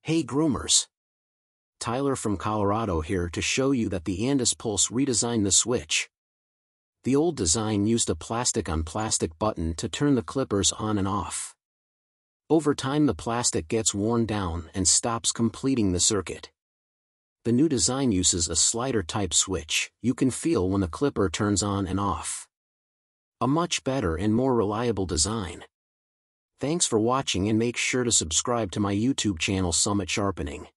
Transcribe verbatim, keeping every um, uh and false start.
Hey groomers! Tyler from Colorado here to show you that the Andis Pulse redesigned the switch. The old design used a plastic-on-plastic button to turn the clippers on and off. Over time the plastic gets worn down and stops completing the circuit. The new design uses a slider-type switch you can feel when the clipper turns on and off. A much better and more reliable design. Thanks for watching and make sure to subscribe to my YouTube channel Summit Sharpening.